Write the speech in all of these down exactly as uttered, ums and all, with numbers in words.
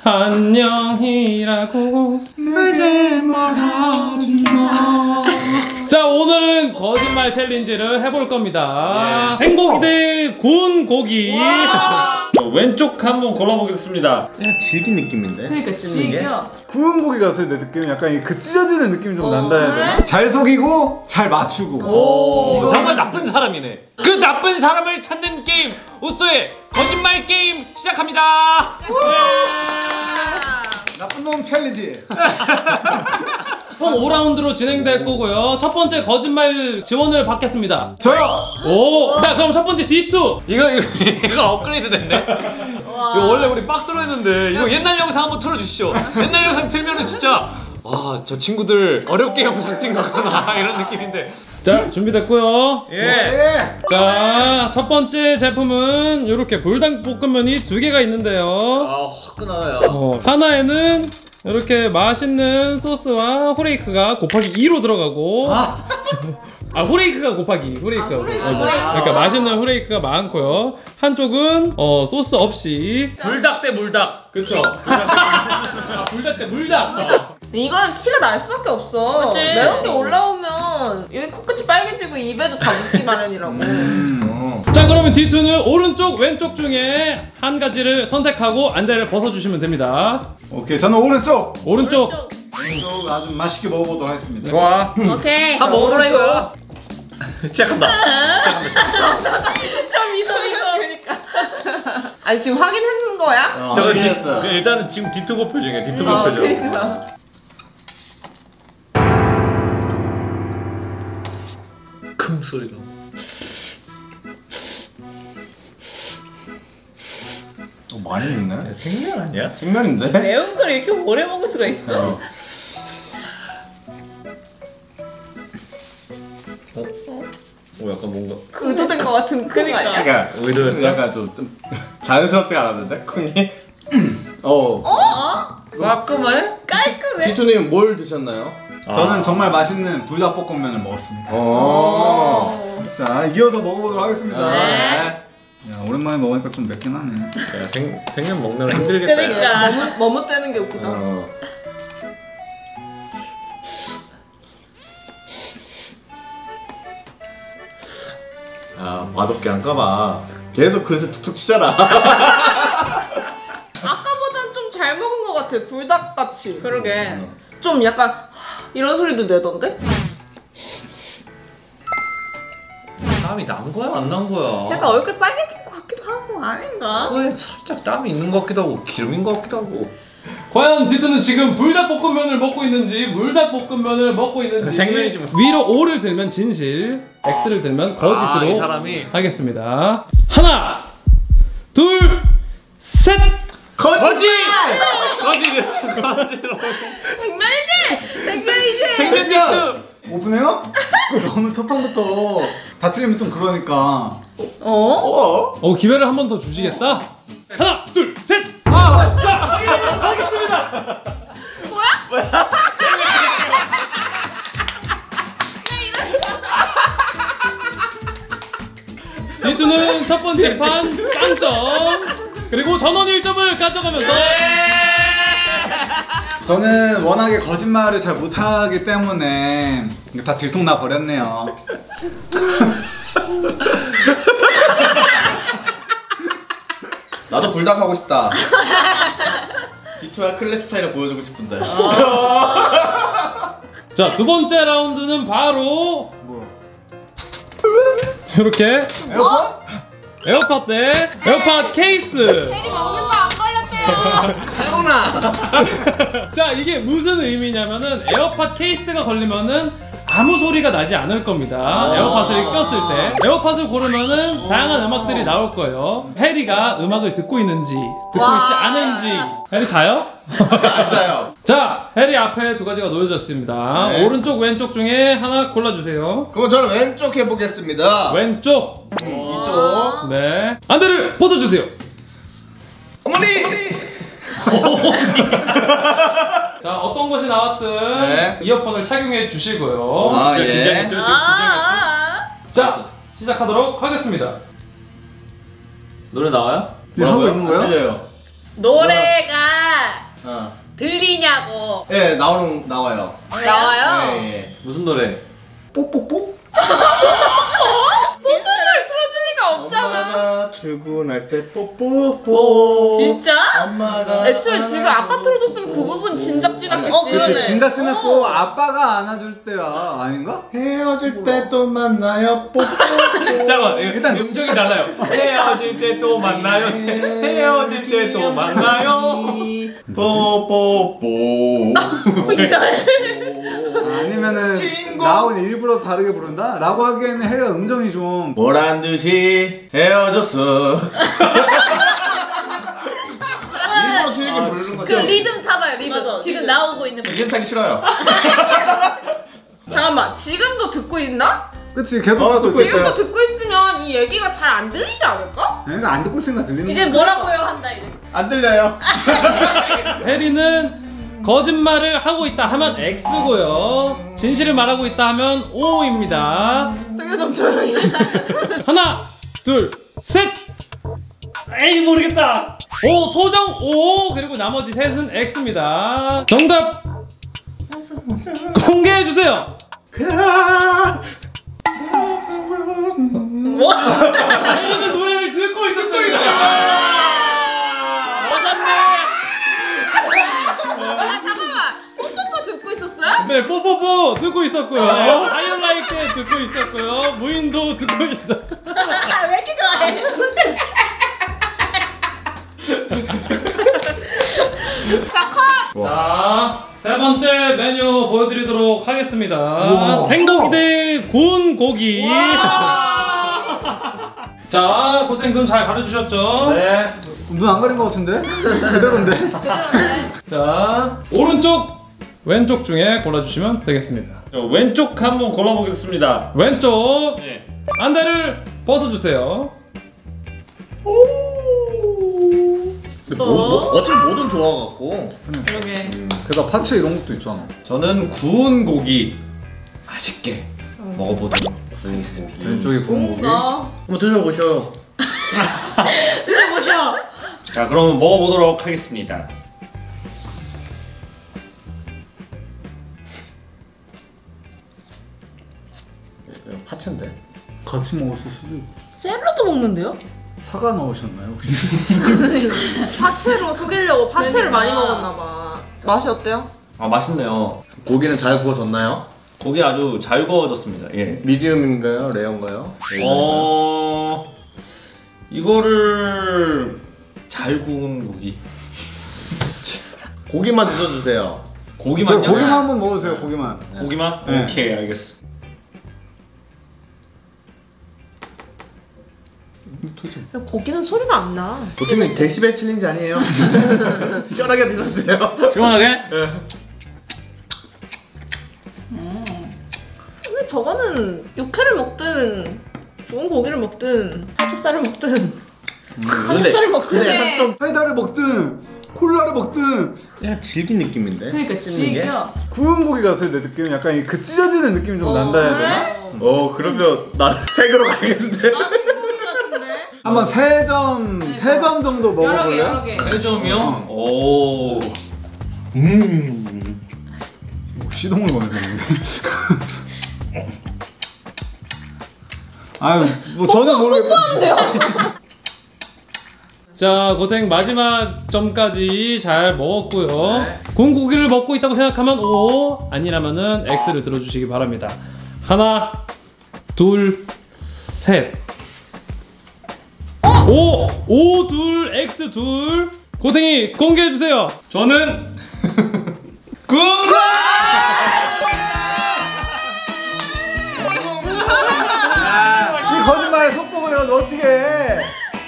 안녕이라고 내게 말하지 마. 자, 오늘은 거짓말 챌린지를 해볼 겁니다. 예. 생고기 대 구운 고기. 왼쪽 한번 골라보겠습니다. 그냥 질긴 느낌인데? 그러니까 질겨. 구운 고기 같아. 내 느낌이 약간 그 찢어지는 느낌이 좀 어, 난다 해야 되나? 그래? 잘 속이고 잘 맞추고. 오, 정말 나쁜 사람이네. 그 나쁜 사람을 찾는 게임, 우소의 거짓말 게임 시작합니다. 나쁜 놈 챌린지. 총 오 라운드로 진행될 거고요. 첫 번째 거짓말 지원을 받겠습니다. 저요. 오, 자, 그럼 첫 번째 디 투. 이거 이거 이거 업그레이드 됐네. 이거 원래 우리 박스로 했는데 이거 옛날 영상 한번 틀어주시죠. 옛날 영상 틀면은 진짜 와, 저 친구들 어렵게 영상 찍은 거구나 이런 느낌인데. 자, 준비됐고요. 예. 예. 자, 첫 번째 제품은 이렇게 불닭볶음면이 두 개가 있는데요. 아, 화끈하다. 어, 하나에는 이렇게 맛있는 소스와 후레이크가 곱하기 이로 들어가고 아, 아 후레이크가 곱하기 후레이크. 아, 후레이크, 어, 후레이크. 그러니까 맛있는 후레이크가 많고요. 한쪽은 어, 소스 없이. 불닭 대 물닭. 그쵸. 아, 불닭 대 물닭. 이건 티가 날 수밖에 없어. 그치? 매운 게 올라오면 여기 코끝이 빨개지고 입에도 다 묻기 마련이라고. 음. 자, 그러면 디 투는 오른쪽 왼쪽 중에 한 가지를 선택하고 안대를 벗어주시면 됩니다. 오케이. 저는 오른쪽. 오른쪽. 오른쪽 아주 맛있게 먹어보도록 하겠습니다. 좋아. 오케이. 한번 먹어보라 이거야. 시작한다. 좀 미소 미소. 그러니까. 아니 지금 확인한 거야? 어, 저거 디, 확인했어요. 그 일단은 지금 디투고 표정이야. 디투고 어, 표정. 그러니까. 큰 소리가. 어, 많이 있네. 생면 아니야? 생면인데? 매운 걸 이렇게 오래 먹을 수가 있어? 어. 어? 어, 약간 뭔가 의도된 것 같은 그거 아니야? 그러니까 의도였다. 약간 좀, 좀 자연스럽지가 않았는데 콩이. 어. 어? 깔끔해? 깔끔해. 디토님 뭘 드셨나요? 저는 정말 맛있는 불닭볶음면을 먹었습니다. 어. 자, 이어서 먹어보도록 하겠습니다. 네. 야, 오랜만에 먹으니까 좀 맵긴 하네. 야, 생, 생면 먹느라 힘들겠다. 그러니까 머뭇 머뭇대는 게 웃기다. 어. 아, 맛없게 할까봐 계속 그릇에 툭툭 치잖아. 아까보다는 좀 잘 먹은 것 같아. 불닭같이. 그러게. 좀 약간 이런 소리도 내던데? 땀이 난 거야? 안 난 거야? 약간 얼굴 빨개진 것 같기도 하고 아닌가? 거에 살짝 땀이 있는 것 같기도 하고 기름인 것 같기도 하고. 과연 디 투는 지금 불닭볶음면을 먹고 있는지 물닭볶음면을 먹고 있는지. 생면이지 뭐. 위로 오를 들면 진실, X를 들면 거짓으로 아, 이 사람이. 하겠습니다. 하나, 둘, 셋. 거짓! 거짓! 거짓! 생면이지! 생면이지! 생면 디투! 오픈해요? 너무 첫 판부터 다 틀리면 좀 그러니까. 어? 어? 어, 기회를 한 번 더 주시겠다? 하나, 둘, 셋. 아, 자, 하겠습니다. 뭐야? 디 투는 첫 번째 판 빵점. 그리고 전원 일 점을 가져가면서. 저는 워낙에 거짓말을 잘 못하기 때문에 이거 다 들통나 버렸네요. 나도 불닭 하고 싶다. 디토야 클래스 스타일을 보여주고 싶은데. 자, 두 번째 라운드는 바로 뭐? 이렇게 에어컨? 에어팟 대 에어팟 케이스. 먹는 거 안 걸렸대요. 탈북나. 자, 이게 무슨 의미냐면은 에어팟 케이스가 걸리면은 아무 소리가 나지 않을 겁니다. 에어팟을 꼈을 때 에어팟을 고르면은 다양한 음악들이 나올 거예요. 해리가 음악을 듣고 있는지 듣고 와. 있지 않은지. 해리 자요? 맞아요. 자, 해리 앞에 두 가지가 놓여졌습니다. 네. 오른쪽 왼쪽 중에 하나 골라주세요. 그럼 저는 왼쪽 해보겠습니다. 왼쪽. 이쪽. 네, 안대를 벗어주세요. 어머니! 자, 어떤 것이 나왔든 네. 이어폰을 착용해 주시고요. 아, 진짜 예. 긴장했죠? 지금 긴장했죠? 자, 시작하도록 하겠습니다. 노래 나와요? 지금 하고 있는 거야? 들려요. 노래가 나오냐고. 예, 나오는 나와요. 나와요? 예, 예. 무슨 노래? 뽀뽀뽀? 뽀뽀를 틀어줄 리가 없잖아. 엄마가 출근할 때 뽀뽀뽀. 진짜? 엄마가. 애초에 지금 아까 틀어줬으면 그 부분 진작 지났겠지. 어, 그렇지. 그러네. 진짜 찐했고 어. 아빠가 안아줄 때야. 아닌가? 헤어질 때 또 만나요 뽀뽀뽀. 잠깐만, 일단- 일단 음정이 달라요. 헤어질 때 또 만나요. 헤어질 때 또 만나요. 뽀뽀뽀. 이상해. 아니면은 친구. 나온 일부러 다르게 부른다? 라고 하기에는 해리가 음정이 좀 뭐란 듯이 헤어졌어. 일부러 틀리게 부르는 그 거죠. 리듬 타봐요 리듬. 맞아, 지금 리듬. 나오고 있는 이게 타기 싫어요. 잠깐만, 지금도 듣고 있나? 그치 계속 어, 듣고 듣고 있어. 있어요. 지금도 듣고 있으면 이 얘기가 잘 안 들리지 않을까? 그러니까 안 듣고 있으니까 들리는 이제 거야. 뭐라고요 한다 이제. 안 들려요. 해리는 거짓말을 하고 있다 하면 X고요. 진실을 말하고 있다 하면 O입니다. 저기 좀 조용히. 하나, 둘, 셋! 에이, 모르겠다! 오, 소정 O, 그리고 나머지 셋은 X입니다. 정답! 공개해주세요! 뭐? 해리는 노래를 듣고 있었어요! 아, 잠깐만. 뽀뽀뽀 듣고 있었어요? 네, 뽀뽀뽀 듣고 있었고요. 하이라이트 듣고 있었고요. 무인도 듣고 있었고. 왜 이렇게 좋아해? 자, 컷! 자, 세 번째 메뉴 보여드리도록 하겠습니다. 우와. 생고기 대 구운 고기. 자, 고생군 잘 가르쳐주셨죠? 네. 눈 안 가린 것 같은데? 그대로인데? 자, 오른쪽, 왼쪽 중에 골라주시면 되겠습니다. 왼쪽 한번 골라보겠습니다. 왼쪽, 네. 안대를 벗어주세요. 근데 뭐, 뭐, 어차피 뭐든 좋아갖고. 그러게. 게다가 파채 이런 것도 있잖아. 저는 구운 고기 맛있게 먹어보도록 하겠습니다. 왼쪽에 구운 고기. 뭔가. 한번 드셔보셔. 해보셔. 자, 그럼 먹어보도록 하겠습니다. 파채인데. 같이 먹었을 수도 있고. 샐러드 먹는데요? 사과 넣으셨나요 혹시? 파채로 속이려고 파채를 그러니까. 많이 먹었나봐. 맛이 어때요? 아, 맛있네요. 고기는 잘 구워졌나요? 고기 아주 잘 구워졌습니다. 예. 미디움인가요? 레어인가요? 어, 이거를 잘 구운 고기. 고기만 드셔주세요. 고기만요? 네, 고기만 한번 먹어주세요. 고기만. 고기만? 네. 오케이, 알겠어. 도대체 고기는 소리가 안 나. 보통은 데시벨 챌린지 아니에요? 시원하게 드셨어요. 시원하게? 근데 저거는 육회를 먹든 좋은 고기를 먹든 파채살을 먹든 삼겹살을 먹든 근데 약간 좀 사이다를 먹든 콜라를 먹든 그냥 질긴 느낌인데? 그러니까 즐겨. 구운 고기 같아 내 느낌은. 약간 그 찢어지는 느낌이 좀 난다 해야 되나? 어 그러면 나는 색으로 가겠는데? 나 생고기 같은데? 한번 세 점, 세 점 정도 여러 개 여러 먹어볼래요? 개. 세 점이요? 어. 오. 음. 뭐 시동을 거는 되는데. 아유 뭐 저는 모르겠다. 자, 고생 마지막 점까지 잘 먹었고요. 네. 구운 고기를 먹고 있다고 생각하면 O, 아니라면은 X를 들어주시기 바랍니다. 하나, 둘, 셋. 오! O 둘, X 둘. 고생이 공개해주세요. 저는 구운 이 거짓말에 속보고 내가 어떻게 해?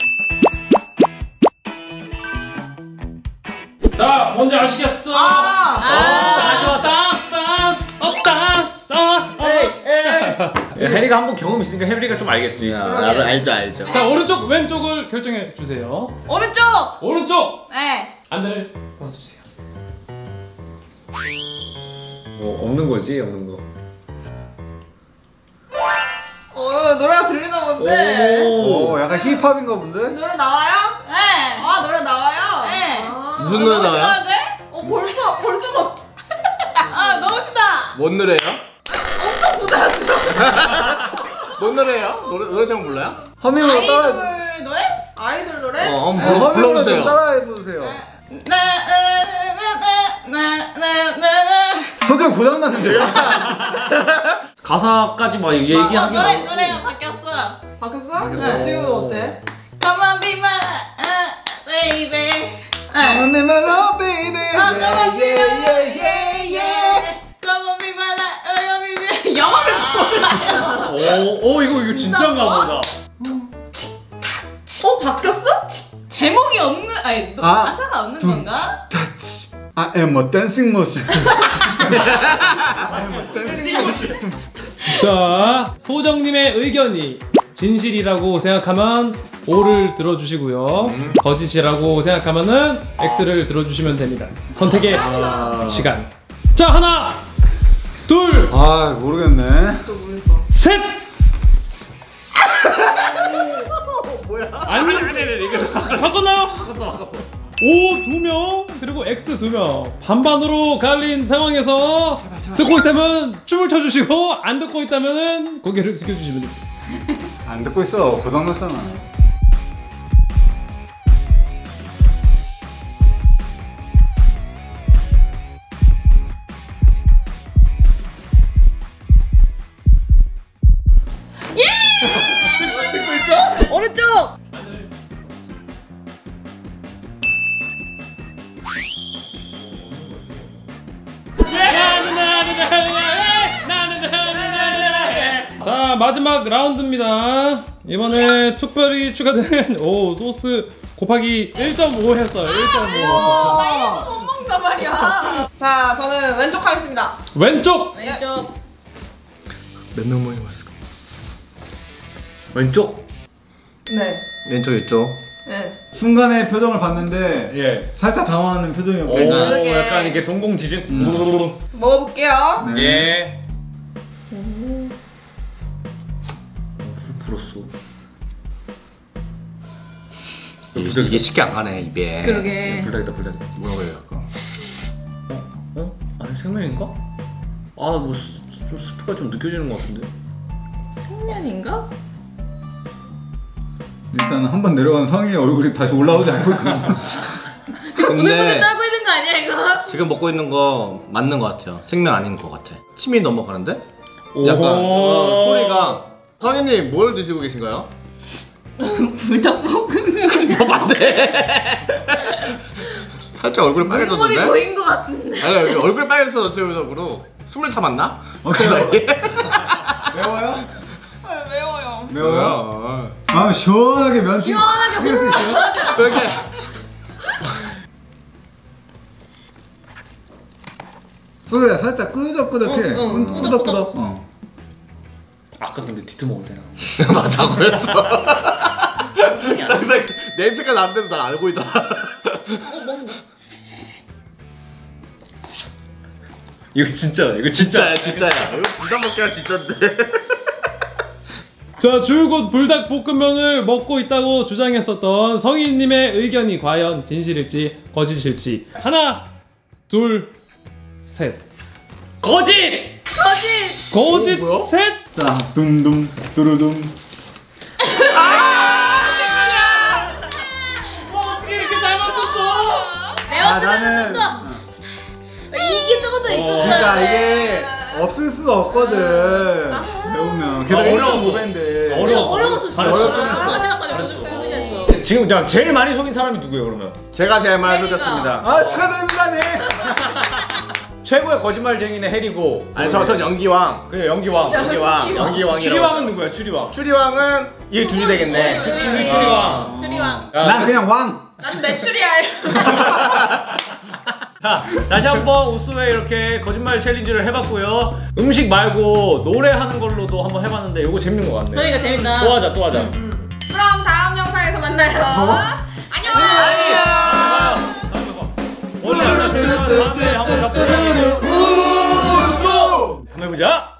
자, 뭔지 아시겠어? 아! 아, 딴스, 딴스, 어, 딴스, 어, 에이, 에이. 해리가 한번 경험 있으니까 해리가 좀 알겠지. 나를 알죠 알죠. 자, 오른쪽, 왼쪽을 결정해 주세요. 오른쪽. 오른쪽! 네. 안대를 벗어주세요. 뭐 없는 거지, 없는 거. 어 노래가 들리나 본데. 오. 오 약간 힙합인가 본데? 노래 나와요? 네. 아 노래 나와요? 네. 아, 무슨 노래 나와요? 싫어하는데? 어 벌써 벌써 막. 아 너무 신다. 뭔 노래예요? 엄청 부자였어. 뭔 노래예요? 노래 노래 제목 몰라요? 허밍으로 따라. 아이돌 노래? 아이돌 노래? 어, 한번 어, 불러- 허밍으로 불러주세요. 좀 따라해 보세요. 나나나나나나나. 소중 고장 났는데요? 가사까지 막 어, 얘기하기 노래 노래가 바뀌었어. 바뀌었어? 바뀌었어. 네, 지금 어때? Come on be my baby. I'm in my love, baby. 아, come on be Yeah, my yeah, yeah, yeah. Come on be my baby. 영어를 몰라요. 오, 오 이거 이거 진짜인가 보다. 어 바뀌었어? 제목이 없는 아니 너 아, 가사가 없는 둠, 건가? touch. I am a dancing machine. I am a dancing machine. 자, 소정님의 의견이 진실이라고 생각하면 O를 들어주시고요. 거짓이라고 생각하면은 X를 들어주시면 됩니다. 선택의 시간. 자, 하나, 둘, 아 모르겠네. 셋! 뭐야? 아니, 바꿨나요? 바꿨어, 바꿨어. O 두 명, 그리고 X 두 명. 반반으로 갈린 상황에서 듣고 있다면 춤을 춰주시고, 안 듣고 있다면 고개를 숙여주시면 됩니다. 안 듣고 있어. 고장 났잖아. 듣고 있어? 오른쪽. 자, 마지막 라운드입니다. 이번에 특별히 추가된 오 소스 곱하기 일 점 오 했어요. 일 점 오. 나 이거 못 먹는단 말이야. 자, 저는 왼쪽 하겠습니다. 왼쪽. 왼쪽. 몇 명 모임 왔을까? 왼쪽. 네. 왼쪽 있죠. 네. 순간의 표정을 봤는데 예. 살짝 당황하는 표정이었고. 오, 그러게. 약간 이렇게 동공지진. 음. 먹어볼게요. 네. 예. 불었어. 이게, 이게 쉽게 안 가네 입에. 그러게. 불닭이다 불닭이다. 뭐라고 해요? 아까? 어? 아니 생면인가? 아뭐 좀 스프가 좀 느껴지는 것 같은데. 생면인가? 일단 한 번 내려간 성의 얼굴이 다시 올라오지 않고 있거든요. 부들부들 근데 떨고 있는 거 아니야 이거? 지금 먹고 있는 거 맞는 것 같아요. 생면 아닌 것 같아. 침이 넘어가는데? 약간 오호. 어, 소리가. 성현님 뭘 드시고 계신가요? 불닭볶음면. 뭐 맞대? 살짝 얼굴이 눈물이 빨개졌는데? 보인 것 같은데. 아니 여기 얼굴 빨개졌어 전체적으로. 숨을 참았나? 어, 그 사이에? 매워요? 매워요. 매워요? 아 시원하게 면치. 시원하게 끓일 수 있어요? 이렇게 소리가 살짝 끄적끄적해. 응, 응, 끄- 끄덕끄덕. 끄덕끄덕. 어. 아까 근데 뒤트 먹어도 되나? 맞아 그랬어. 항상 냄새가 나는데도 날 알고 있더라. 이거 진짜다. 이거 진짜. 진짜야 진짜야. 이거 부담 먹기가 진짜인데. 자, 줄곧 불닭볶음면을 먹고 있다고 주장했었던 성희님의 의견이 과연 진실일지 거짓일지. 하나, 둘, 셋. 거짓. 거짓. 거짓 오, 뭐야? 셋. 자, 둠둠 뚜루둠. 어떻게 이렇게 잘 맞췄어? 아 나는. 이게 조금 더 있었어. 그러니까 이게 없을 수가 없거든. 배우면. 게다가 아, 어려웠어. 일 점 오 배인데. 어려웠어. 어려웠어. 잘했어. 잘했어. 마지막까지 고민했어. 지금 자 제일 많이 속인 사람이 누구예요 그러면? 제가 제일 많이 혜리가. 속였습니다. 아 축하드립니다네. 최고의 거짓말쟁이는 해리고. 아니 저 전 연기왕. 그래 연기왕. 연기왕. 연기왕이라고. 추리왕은 누구야 추리왕? 추리왕은 이 둘이 되겠네. 추리 추리왕. 추리왕. 난 그냥 왕. 난 매출이야. 자, 다시 한번 우스웨 이렇게 거짓말 챌린지를 해봤고요. 음식 말고 노래하는 걸로도 한번 해봤는데 이거 재밌는 것 같네. 그러니까 재밌다. 또 하자, 또 하자. 그럼 다음 영상에서 만나요. 안녕. 원래 하나, 둘, 셋, 다음에 한번 잡고 한번 해보자.